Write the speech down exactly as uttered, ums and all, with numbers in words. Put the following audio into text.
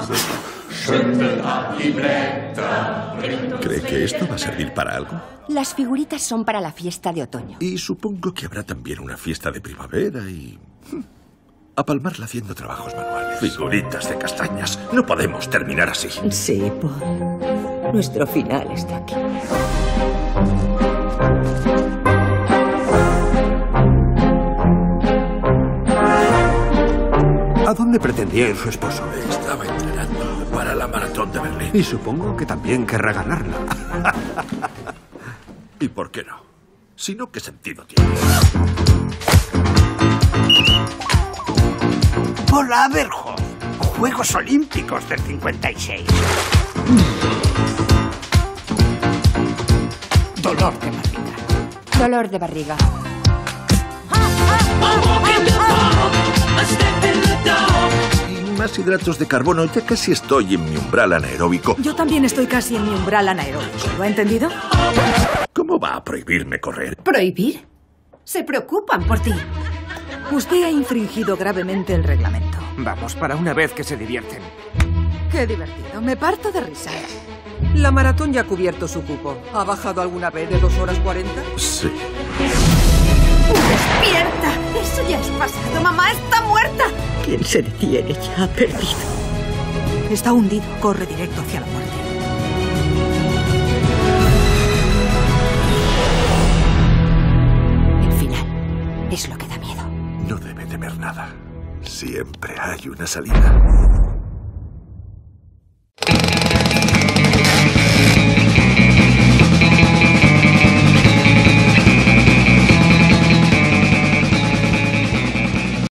¿Cree que esto va a servir para algo? Las figuritas son para la fiesta de otoño. Y supongo que habrá también una fiesta de primavera y... a palmarla haciendo trabajos manuales. Figuritas de castañas. No podemos terminar así. Sí, Paul. Nuestro final está aquí. ¿A dónde pretendía ir su esposo? Estaba entrenando para la maratón de Berlín. Y supongo que también querrá ganarla. ¿Y por qué no? Si no, ¿qué sentido tiene? Paul Aberhoff, Juegos Olímpicos del cincuenta y seis. Dolor de barriga. Dolor de barriga. Y más hidratos de carbono. Ya casi estoy en mi umbral anaeróbico. Yo también estoy casi en mi umbral anaeróbico. ¿Lo ha entendido? ¿Cómo va a prohibirme correr? ¿Prohibir? Se preocupan por ti. Usted ha infringido gravemente el reglamento. Vamos, para una vez que se divierten. Qué divertido. Me parto de risa. La maratón ya ha cubierto su cupo. ¿Ha bajado alguna vez de dos horas cuarenta? Sí. ¡Despierta! Eso ya es pasado. ¡Mamá está muerta! Quien se detiene ya ha perdido. Está hundido. Corre directo hacia la muerte. El final es lo que da miedo. No debe temer nada. Siempre hay una salida.